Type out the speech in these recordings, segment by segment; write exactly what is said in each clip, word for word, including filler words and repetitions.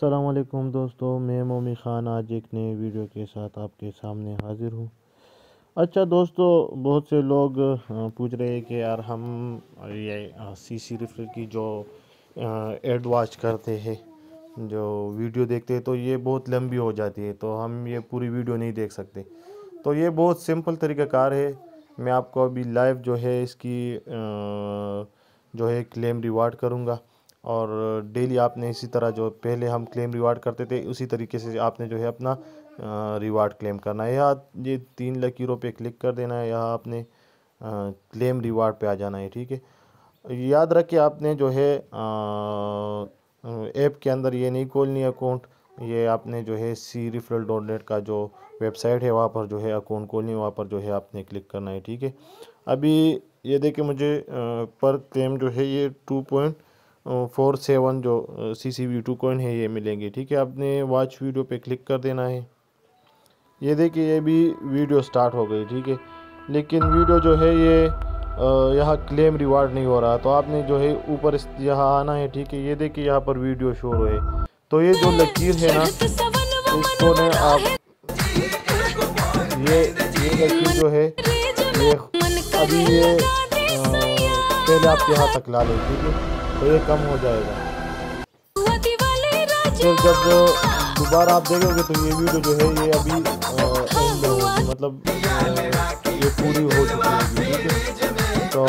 अस्सलाम वालेकुम दोस्तों, मैं मोमी ख़ान आज एक नए वीडियो के साथ आपके सामने हाज़िर हूँ। अच्छा दोस्तों, बहुत से लोग अ, पूछ रहे हैं कि यार हम ये सी सी रिफर की जो एड वॉच करते हैं, जो वीडियो देखते हैं, तो ये बहुत लंबी हो जाती है, तो हम ये पूरी वीडियो नहीं देख सकते। तो ये बहुत सिंपल तरीक़ाकार है। मैं आपको अभी लाइव जो है इसकी अ, जो है क्लेम रिवार्ड करूँगा, और डेली आपने इसी तरह जो पहले हम क्लेम रिवार्ड करते थे उसी तरीके से आपने जो है अपना रिवार्ड क्लेम करना है। या ये तीन लकीरों पे क्लिक कर देना है, या आपने क्लेम रिवार्ड पे आ जाना है। ठीक है, याद रखिए आपने जो है ऐप के अंदर ये नहीं खोलनी अकाउंट, ये आपने जो है सी रिफरल डॉट नेट का जो वेबसाइट है वहाँ पर जो है अकाउंट खोलनी है, वहाँ पर जो है आपने क्लिक करना है। ठीक है, अभी ये देखिए मुझे पर क्लेम जो है ये टू पॉइंट फोर सेवन जो C C V two coin है ये मिलेंगे। ठीक है, आपने वॉच वीडियो पे क्लिक कर देना है। ये देखिए ये भी वीडियो स्टार्ट हो गई। ठीक है, लेकिन वीडियो जो है ये यहाँ क्लेम रिवार्ड नहीं हो रहा, तो आपने जो है ऊपर यहाँ आना है। ठीक है, ये देखिए यहाँ पर वीडियो शो हो है, तो ये जो लकीर है ना, इसको ने आप ये ये लकीर जो है ये अभी ये पहले आपके यहाँ तक ला लें। ठीक है, तो ये कम हो जाएगा। फिर जब दोबारा आप देखोगे तो ये वीडियो जो है ये अभी एंड होगी, मतलब ये पूरी हो चुकी होगी। ठीक है, तो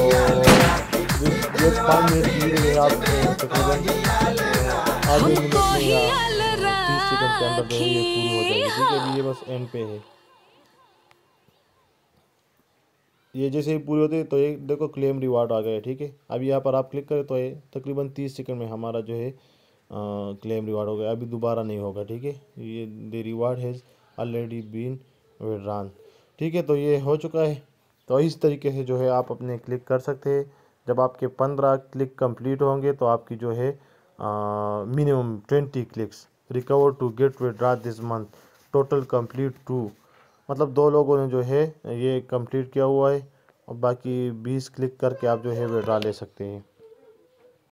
ये पाँच मिनट की वीडियो है, आप तकरीबन आधे मिनट में या तीस सेकंड के अंदर जो है ये पूरी हो जाएगी। ठीक है, अभी ये बस एंड पे है। ये जैसे ही पूरी होती है तो ये देखो क्लेम रिवार्ड आ गया। ठीक है, अभी यहाँ पर आप क्लिक करें तो ये तकरीबन तीस सेकंड में हमारा जो है क्लेम रिवार्ड हो गया, अभी दोबारा नहीं होगा। ठीक है, ये the reward has already been withdrawn. ठीक है, तो ये हो चुका है। तो इस तरीके से जो है आप अपने क्लिक कर सकते हैं। जब आपके पंद्रह क्लिक कंप्लीट होंगे तो आपकी जो है minimum twenty clicks recover to get withdraw this month total complete two, मतलब दो लोगों ने जो है ये कंप्लीट किया हुआ है, और बाकी बीस क्लिक करके आप जो है विड्रॉ ले सकते हैं।